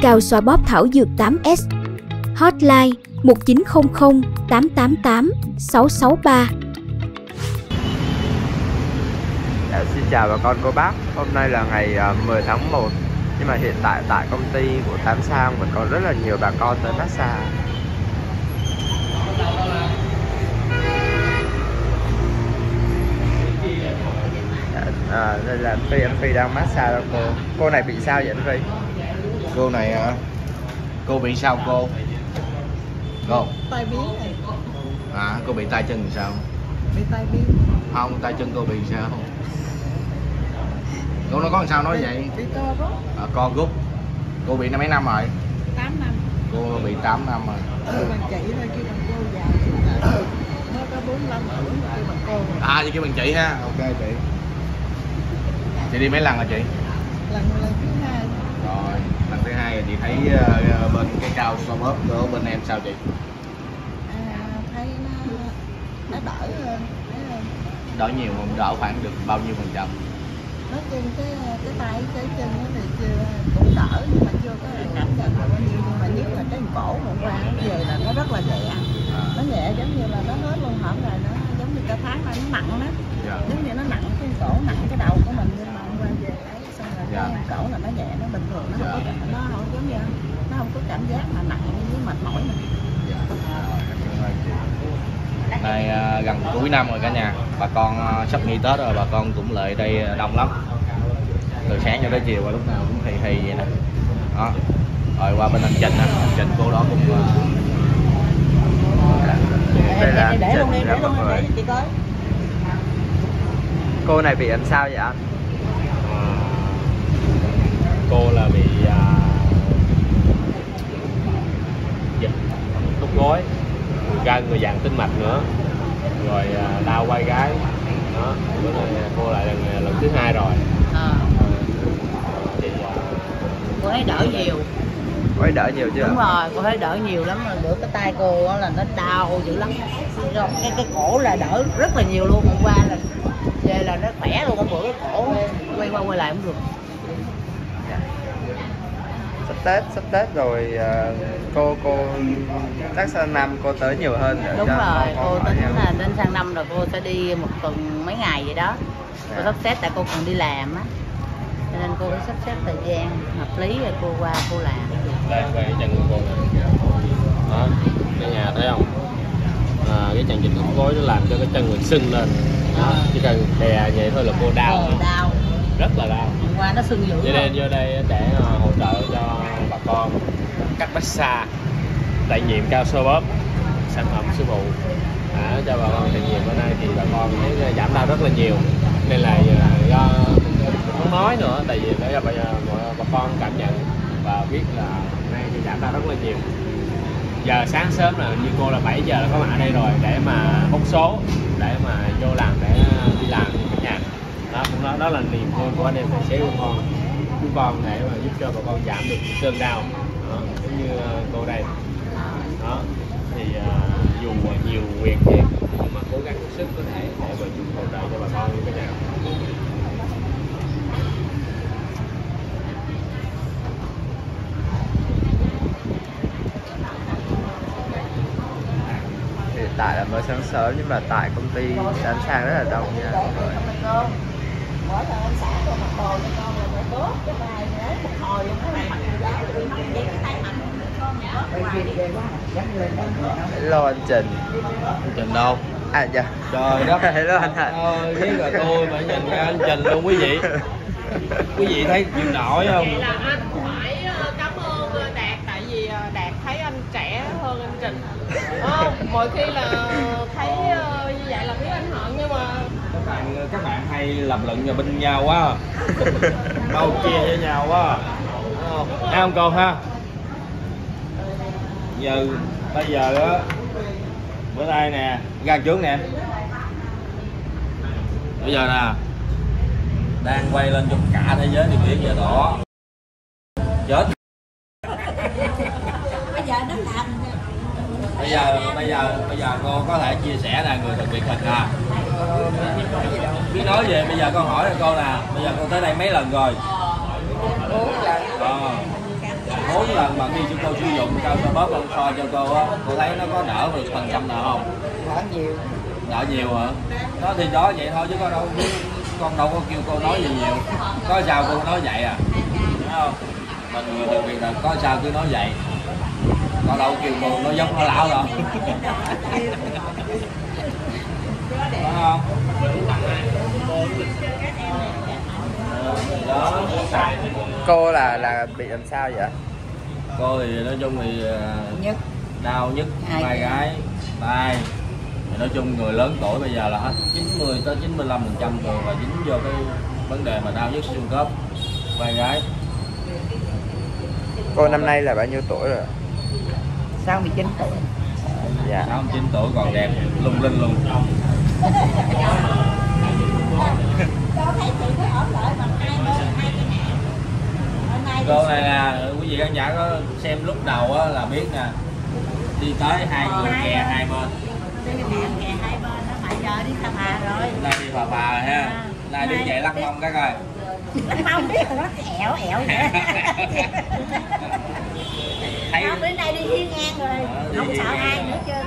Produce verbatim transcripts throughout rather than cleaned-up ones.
Cao xoa bóp thảo dược tám S. Hotline một chín không không tám tám tám sáu sáu ba. Dạ, xin chào bà con cô bác. Hôm nay là ngày mười tháng một. Nhưng mà hiện tại tại công ty của Tám Sang vẫn còn rất là nhiều bà con tới massage. À, đây là Phi, anh Phi đang massage cô. Cô này bị sao vậy anh Phi? Cô này hả? Cô bị sao cô? Cô? Tai biến này. À, cô bị tay chân thì sao? Bị tai biến. Không, tay chân cô bị sao? Cô nói có làm sao nói vậy? Bị co rút. À, co rút. Cô bị năm mấy năm rồi? tám năm. Cô bị tám năm rồi. Ừ, bằng chị thôi chứ bằng cô già. Nó có bốn mươi lăm tuổi mà kêu bằng cô. À, vậy kêu bằng chị ha. Ok chị. Chị đi mấy lần rồi chị? Lần lần thứ hai. Rồi, lần thứ hai rồi chị thấy uh, bên cái cao xoa bóp của bên em sao chị? À, thấy nó nó đỡ hơn. Đỡ nhiều không? Đỡ khoảng được bao nhiêu phần trăm? Nói chung cái cái tay cái chân nó thì chưa cũng đỡ nhưng mà chưa có cảm nhận được bao nhiêu, nhưng mà nhất là cái cổ hôm qua nó về là nó rất là nhẹ. À. Nó nhẹ giống như là nó hết luôn, hẳn rồi nó giống như cả tháng là nó nặng đó. Dạ. Giống như nó nặng cái cổ, nặng cái đầu của mình, nhưng mà hôm qua về ấy xong rồi dạ. Cái cổ là nó nhẹ, nó bình thường, nó dạ. Không có nó không giống như nó không có cảm giác mà nặng như mệt mỏi nữa. Dạ. Này uh, gần cuối năm rồi cả nhà, bà con uh, sắp nghỉ Tết rồi, bà con cũng lại đây đông lắm. Từ sáng cho tới chiều lúc nào cũng hì hì vậy nè. Đó. Rồi qua bên anh Trình á, anh Trình cô đó cũng uh... đây là để luôn đi, để luôn đi chị coi. Cô này bị làm sao vậy anh? À, cô là bị uh, dịch đốt gối, gan người dạng tĩnh mạch nữa, rồi uh, đau vai gáy. Đó, bữa nay cô lại lần lần thứ hai rồi. À. Thì, uh... cô thấy đỡ nhiều. Cô thấy đỡ nhiều chưa? Đúng rồi, cô thấy đỡ nhiều lắm. Bữa cái tay cô là nó đau dữ lắm. Cái cái cổ là đỡ rất là nhiều luôn. Hôm qua là về là nó khỏe luôn. Hôm bữa cái cổ quay qua quay lại cũng được. Sắp Tết, sắp Tết rồi cô cô chắc sang năm cô tới nhiều hơn nữa. Đúng rồi, cô tính là đến sang năm rồi cô sẽ đi một tuần mấy ngày vậy đó. Cô sắp xếp tại cô còn đi làm á, cho nên cô sắp xếp thời gian hợp lý rồi cô qua cô làm. Đây về cái chân của cô này. Đó, cái nhà thấy không? À, cái chân dịch ống gối nó làm cho cái chân mình sưng lên. Đó, chỉ cần đè vậy thôi là cô đau. Ờ, đau. Rất là đau. Hôm qua nó sưng dữ. Cho nên vô đây để hỗ trợ cho bà con cách massage tại nhiệm Cao xoa bóp, sản phẩm sư phụ à, cho bà con trải nghiệm. Bữa nay thì bà con thấy giảm đau rất là nhiều, nên là do không nói nữa, tại vì để bây giờ bà con cảm nhận và biết là nay thì giảm đau rất là nhiều. Giờ sáng sớm là như cô là bảy giờ là có mặt ở đây rồi để mà bốc số, để mà vô làm, để đi làm cả nhà. Đó cũng đó, đó là niềm vui của anh em tài xế của con của con để mà giúp cho bà con giảm được cơn đau. Đó, giống như cô đây. Đó thì uh, dù nhiều quyền thiệt nhưng mà cố gắng hết sức có thể để mà giúp hỗ trợ cho bà con như thế nào. Hiện tại là mới sáng sớm nhưng mà tại công ty Tám Sang rất là đông nha. Hello anh Trình. Anh Trình đâu? À dạ. Trời đất. Hello anh Thành. Ơi, biết là tôi mà nhìn ra anh Trình luôn quý vị. Quý vị thấy chịu nổi không? Vậy là anh phải cảm ơn Đạt, tại vì Đạt thấy anh trẻ hơn anh Trình. À, mọi khi là thấy như vậy là biết anh hận, nhưng mà các bạn các bạn hay lập luận vào bên nhau quá, bao chia cho nhau quá, thấy không cô ha? Giờ bây giờ á, bữa nay nè, ra trước nè, bây giờ nè đang quay lên cho cả thế giới thì biết giờ đó chết. Bây giờ nó làm bây giờ bây giờ bây giờ cô có thể chia sẻ là người thực biệt hình à, biết nói về. Bây giờ con hỏi là cô nè, bây giờ cô tới đây mấy lần rồi? Bốn lần. Bốn lần. cao su bóp con soi cho cô á, cô thấy nó có đỡ được phần trăm nào không? Đỡ nhiều. Đỡ nhiều hả? Đó thì đó vậy thôi chứ có đâu, con đâu có kêu cô nói gì nhiều. Có sao cô nói vậy à? Đúng không? Mình người thực việc là có sao cứ nói vậy. Con đâu kêu cô nói giống nó lão đâu. Đúng không? Đó. Cô là là bị làm sao vậy? Cô thì nói chung thì Nhất. đau nhức vai gái, tay. Thì nói chung người lớn tuổi bây giờ là hết chín mươi tới chín mươi lăm phần trăm thường là dính vô cái vấn đề mà đau nhức xương khớp vai gái. Cô năm nay là bao nhiêu tuổi rồi? sáu mươi chín tuổi. Dạ. sáu mươi chín tuổi còn đẹp lung linh luôn. Cô này nè, quý vị khán giả có xem lúc đầu á là biết nè, đi tới hai người kè hai bên. Kè hai bên đó, mà giờ đi Phà Phà rồi. Nay đi Phà Phà rồi ha. Nay đứng dậy lắc mông cái coi. Lắc mông biết rồi đó, ẻo ẻo vậy. Thấy Không, đến đây đi hiên ngang rồi, không sợ ai nữa chứ.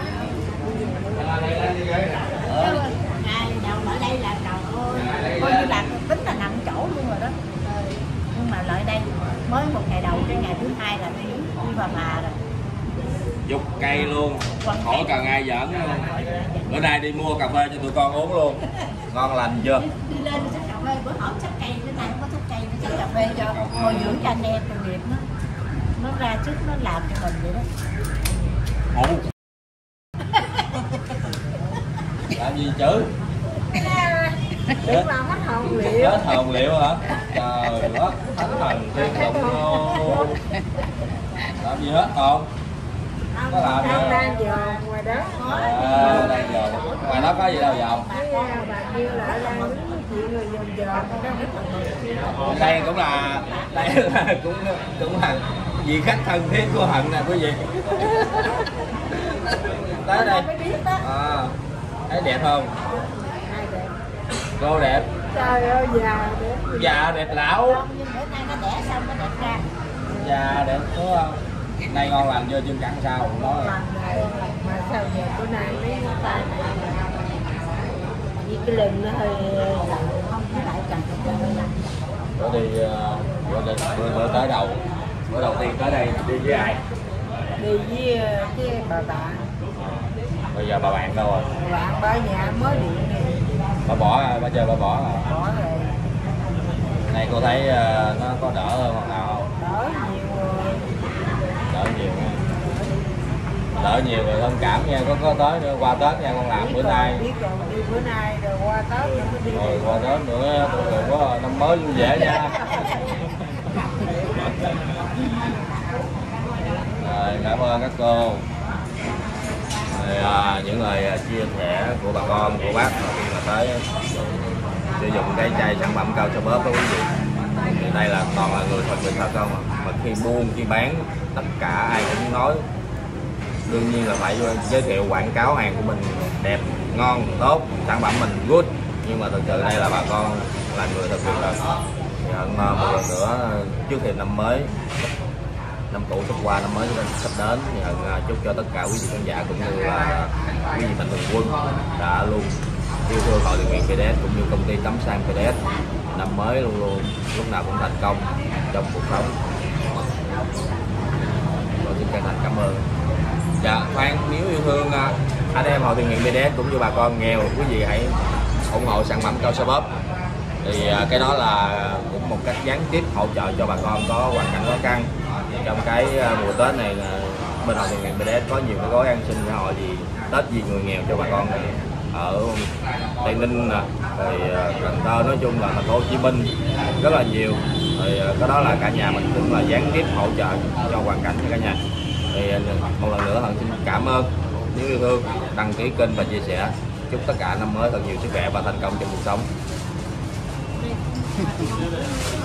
Ngày đầu ở đây là trời ơi, coi như là tính là nằm chỗ luôn rồi đó. Nhưng mà lại đây mới một ngày đầu, cái ngày thứ hai là đi đi Phà Phà rồi. dục cây luôn, khỏi cần ai giỡn luôn. Bữa nay đi mua cà phê cho tụi con uống luôn. Ngon lành chưa? Đi lên xách cà phê, bữa hổm xách cây, bữa nay không có xách cây, nó xách cà phê cho ngồi dưỡng cho anh em tội nghiệp nó. Nó ra trước nó làm cho mình vậy đó. Ủa? Làm gì chứ? Đừng làm hết hồn liệu. Hết hồn liệu hả? Trời đất, thánh thần thiên động luôn. Làm gì hết không? Có làm gì không? Đang dòm ngoài đó. À, đang dòm. Ngoài đó có gì đâu dòm? Bà kêu là đang đứng chuyện người dòm dòm. Đây cũng là, đây là cũng cũng là vị khách thân thiết của Hận nè quý vị. Tới đây. À, thấy đẹp không? Cô đẹp. Trời ơi, già đẹp. Già đẹp lão. Nhưng bữa nay nó đẻ xong nó đẹp ra. Già đẹp đúng không? Nay ngon lành chưa, chân cẳng sao nó là. Mà sao giờ bữa nay mấy cái tay này với cái lưng nó hơi không có lại cần Bữa đi bữa, đi, bữa, bữa tới đầu bữa đầu tiên tới đây đi với ai? đi với cái bà bạn. Bây giờ bà bạn đâu rồi? Bà bạn bà nhà mới điện này. Bà bỏ rồi, bà chơi bà bỏ rồi. Bỏ rồi. Này cô thấy uh, nó có đỡ hơn hoặc nào không? Đỡ nhiều rồi. Đỡ nhiều nha. Đỡ nhiều rồi thông cảm nha, có có tới nữa, qua Tết nha con làm Biết bữa rồi, nay. biết rồi, đi bữa nay rồi qua Tết nữa mới đi. Rồi qua Tết nữa, tụi mình có năm mới vui vẻ nha. Rồi, cảm ơn các cô. Rồi, à, những lời à, chia sẻ của bà con, của bác mà khi mà tới sử dụng cái chai sản phẩm cao su bóp đó quý vị. Thì đây là toàn là người thật việc thật không à. Mà khi buôn, khi bán, tất cả ai cũng nói đương nhiên là phải giới thiệu quảng cáo hàng của mình đẹp, ngon, tốt, sản phẩm mình good. Nhưng mà thực sự đây là bà con là người thật việc thật. Nhận một lần nữa trước thềm năm mới, năm cũ sắp qua, năm mới sắp đến, thì Hận chúc cho tất cả quý vị khán giả cũng như là quý vị mạnh thường quân đã luôn yêu thương Hội Thiện Nguyện pê đê ét cũng như công ty Tắm Sang pê đê ét năm mới luôn luôn lúc nào cũng thành công trong cuộc sống. Rồi xin chân thành cảm ơn. Dạ, khoan, nếu yêu thương anh em Hội Thiện Nguyện pê đê ét cũng như bà con nghèo, quý vị hãy ủng hộ sản phẩm cao su bóp. Thì cái đó là cũng một cách gián tiếp hỗ trợ cho bà con có hoàn cảnh khó khăn. Trong cái mùa Tết này bên Hội Thiện Nguyện pê đê ét có nhiều cái gói an sinh xã hội gì Tết vì người nghèo cho bà con này ở Tây Ninh nè, rồi Cần Thơ, nói chung là thành phố Hồ Chí Minh rất là nhiều. Thì cái đó là cả nhà mình cũng là gián tiếp hỗ trợ cho hoàn cảnh cho cả nhà. Thì một lần nữa Hận xin cảm ơn những yêu thương đăng ký kênh và chia sẻ. Chúc tất cả năm mới thật nhiều sức khỏe và thành công trong cuộc sống.